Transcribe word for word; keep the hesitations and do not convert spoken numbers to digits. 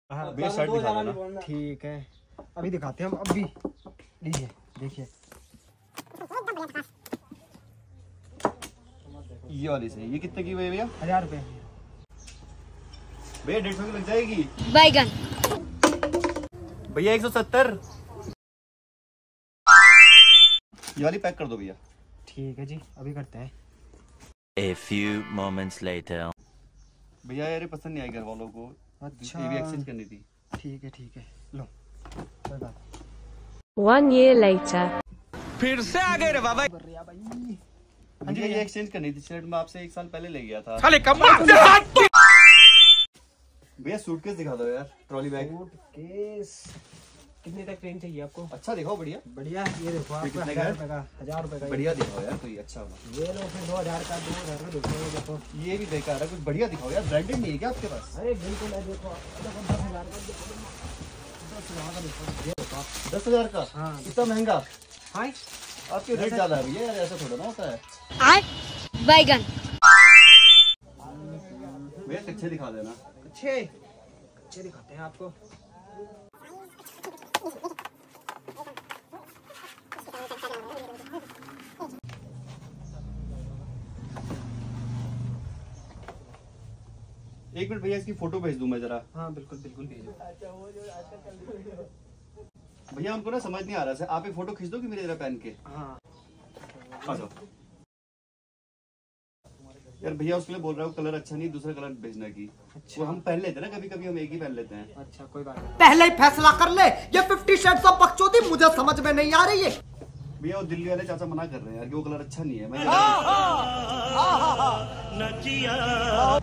हाँ भैया शर्ट दिखा देना। ठीक है, अभी दिखाते हैं हम। अभी लीजिए देखिए, ये वाली सही। ये कितने की भैया? हजार रुपए। भैया डेढ़ सौ की लग जाएगी। बैगन भैया एक सौ सत्तर। ये वाली पैक कर दो भैया। ठीक है जी, अभी करते हैं। A few moments later. भैया यार ये पसंद नहीं आई घर वालों को। अच्छा, ये भी एक्सचेंज करनी थी। ठीक है ठीक है, लो कोई बात। One year later. फिर से आ गए रे बाबा। भैया ये एक्सचेंज करनी थी शर्ट, मैं आपसे एक साल पहले ले गया था। साले कमाल। भैया सूटकेस दिखा दो यार, ट्रॉली बैग। सूटकेस कितने तक रेंज चाहिए आपको? अच्छा दिखाओ। बढ़िया बढ़िया, ये देखो आपको कितने हजार का रुपए का, हजार रुपए का। बढ़िया दिखाओ यार कोई अच्छा वाला। ये लो फिर दो हजार का, दो हजार का देखो। ये देखो, ये भी बेकार है, कुछ बढ़िया दिखाओ यार। ब्रांडेड नहीं है क्या आपके पास? अरे बिल्कुल है, देखो दस हजार का, दस हजार का देखो। ये देखो आप, दस हजार का? हाँ। इतना महंगा? हाँ आपके रेट ज्यादा है भैया यार, ऐसा थोड़ा ना होता है। बैगन भैया अच्छे दिखा देना। अच्छे अच्छे दिखाते हैं आपको। एक मिनट भैया, इसकी फोटो भेज दूं मैं जरा। हाँ बिल्कुल बिल्कुल भेजो। भैया उनको ना समझ नहीं आ रहा है, आप एक फोटो खींच दो कि मेरी जरा पहन के। हाँ आ जाओ यार। भैया उसके लिए बोल रहा हूँ कलर अच्छा नहीं, दूसरा कलर भेजना की। अच्छा। वो हम पहन लेते हैं ना, कभी कभी हम एक ही पहन लेते हैं। अच्छा कोई बात नहीं। पहले ही फैसला कर ले, ये फिफ्टी शेड्स ऑफ बकचोदी मुझे समझ में नहीं आ रही है। भैया वो दिल्ली वाले चाचा मना कर रहे हैं यार कि वो कलर अच्छा नहीं है। मैं